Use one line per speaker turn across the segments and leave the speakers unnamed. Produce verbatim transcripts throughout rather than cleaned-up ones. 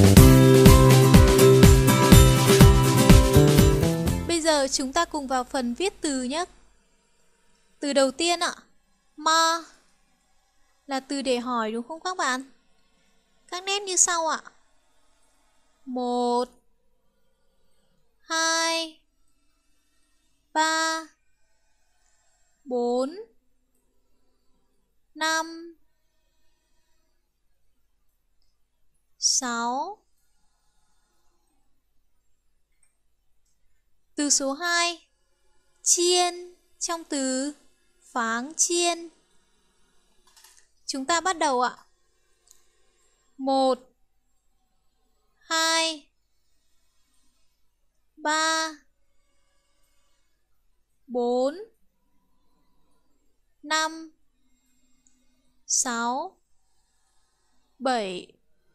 Bây giờ chúng ta cùng vào phần viết từ nhé. Từ đầu tiên ạ, ma là từ để hỏi đúng không các bạn? Các nét như sau ạ. Một, hai, ba, bốn, năm, sáu. Từ số hai, chiên trong từ pháng chiên. Chúng ta bắt đầu ạ. Một, hai, ba, bốn, năm, sáu, bảy.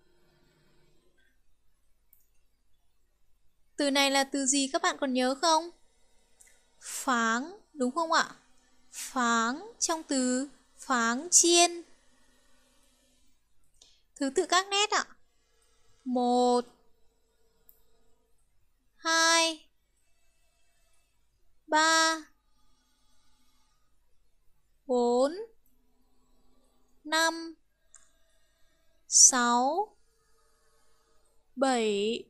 Từ này là từ gì các bạn còn nhớ không? Pháng, đúng không ạ? Pháng trong từ pháng chiên. Thứ tự các nét ạ. Một, hai, ba, bốn, năm, sáu, bảy,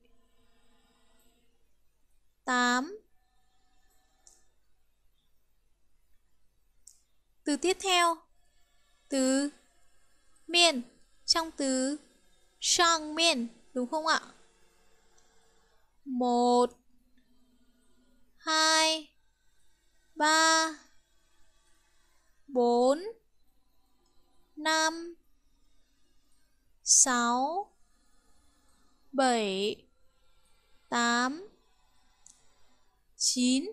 tám. Từ tiếp theo, từ miên trong từ sang miên, đúng không ạ? Một, hai, ba, bốn, năm, sáu, bảy, tám, chín.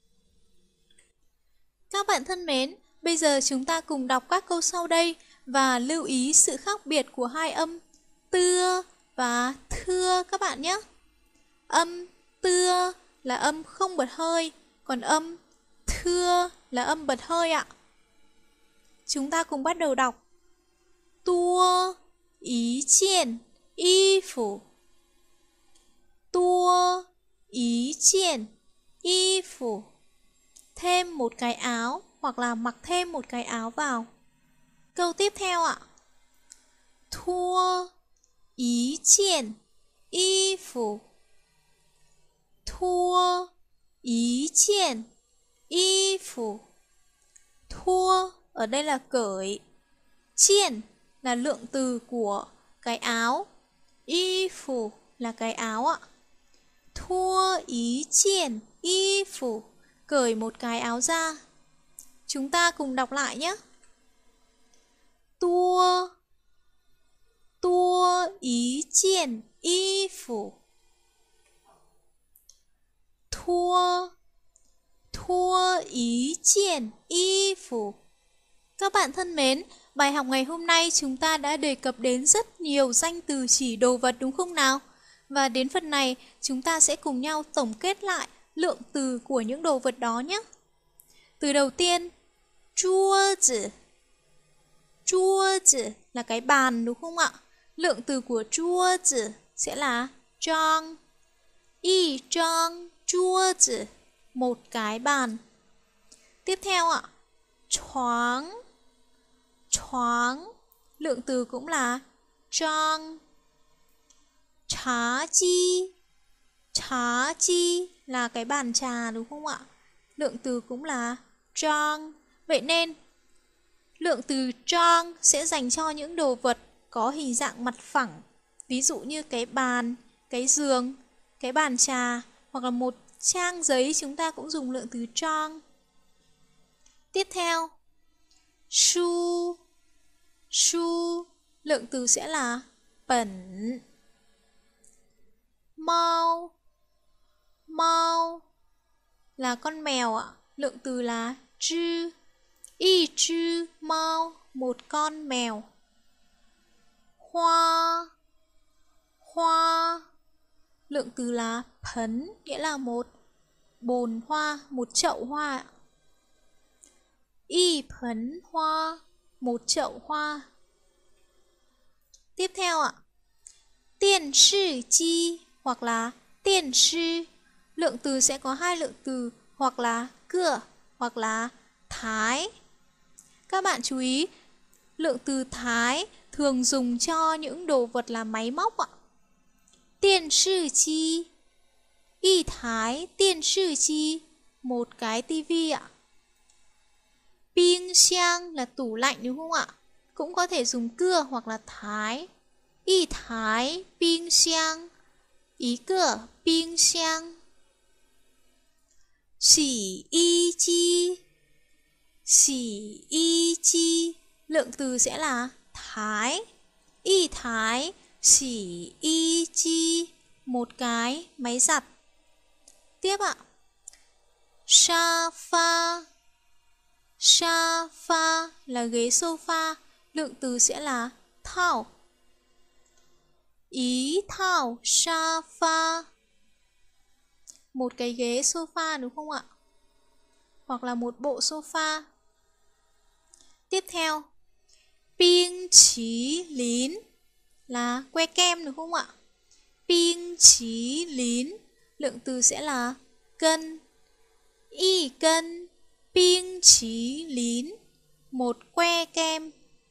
Các bạn thân mến, bây giờ chúng ta cùng đọc các câu sau đây và lưu ý sự khác biệt của hai âm tưa và thưa các bạn nhé. Âm tưa là âm không bật hơi, còn âm thưa là âm bật hơi ạ. Chúng ta cùng bắt đầu đọc. Tua ý chiên y phủ. Tua ý chiên y phủ. Thêm một cái áo hoặc là mặc thêm một cái áo vào. Câu tiếp theo ạ. Thua ý chiên y phủ. Thua ý chiên y phủ. Thua ở đây là cởi. Chiên là lượng từ của cái áo. Y phủ là cái áo ạ. Thua ý chiên y phủ. Cởi một cái áo ra. Chúng ta cùng đọc lại nhé. Tua Tua ý chiên y phủ. Thua Thua ý chiên y phủ. Các bạn thân mến, bài học ngày hôm nay chúng ta đã đề cập đến rất nhiều danh từ chỉ đồ vật đúng không nào? Và đến phần này chúng ta sẽ cùng nhau tổng kết lại lượng từ của những đồ vật đó nhé. Từ đầu tiên, chua zi. Chua zi là cái bàn đúng không ạ? Lượng từ của chua zi sẽ là trang. Y trang chua zi, một cái bàn. Tiếp theo ạ, choáng. Choáng, lượng từ cũng là trang. Trá chi. Trá chi là cái bàn trà đúng không ạ? Lượng từ cũng là trang. Vậy nên lượng từ trang sẽ dành cho những đồ vật có hình dạng mặt phẳng. Ví dụ như cái bàn, cái giường, cái bàn trà hoặc là một trang giấy, chúng ta cũng dùng lượng từ trang. Tiếp theo, su. Su, lượng từ sẽ là bẩn. Mau. Mau là con mèo ạ. Lượng từ là chư. Y chư mau, một con mèo. Hoa. Hoa, lượng từ là phấn, nghĩa là một bồn hoa, một chậu hoa. Y phấn hoa, một chậu hoa. Tiếp theo ạ, điện sư chi hoặc là điện sư. Lượng từ sẽ có hai lượng từ, hoặc là cửa hoặc là thái. Các bạn chú ý, lượng từ thái thường dùng cho những đồ vật là máy móc ạ. Điện sư chi, y thái điện sư chi, một cái tivi ạ.冰箱là tủ lạnh đúng không ạ? Cũng có thể dùng cưa hoặc là thái. Y thái冰箱, ý cửa冰箱. Xỉ y chi, xỉ y chi, lượng từ sẽ là thái. Y thái xỉ y chi, một cái máy giặt. Tiếp ạ. Sa pha, sa pha là ghế sofa, lượng từ sẽ là thao. Ý thao sa pha, một cái ghế sofa đúng không ạ? Hoặc là một bộ sofa. Tiếp theo,冰淇淋là que kem đúng không ạ?冰淇淋, lượng từ sẽ là cân. Y cân冰淇淋, một que kem.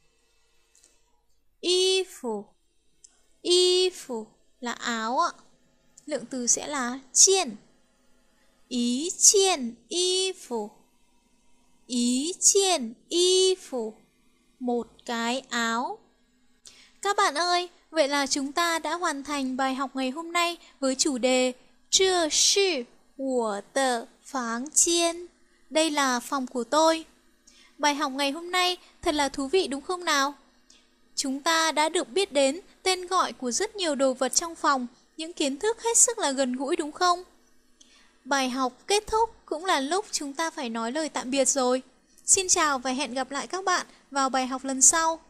Y phục, y phục là áo ạ. Lượng từ sẽ là chiên. Ý chiên y phục, ý chiên y phục, một cái áo. Các bạn ơi, vậy là chúng ta đã hoàn thành bài học ngày hôm nay với chủ đề Zhe shi wo de fang jian. Đây là phòng của tôi. Bài học ngày hôm nay thật là thú vị đúng không nào? Chúng ta đã được biết đến tên gọi của rất nhiều đồ vật trong phòng, những kiến thức hết sức là gần gũi đúng không? Bài học kết thúc cũng là lúc chúng ta phải nói lời tạm biệt rồi. Xin chào và hẹn gặp lại các bạn vào bài học lần sau.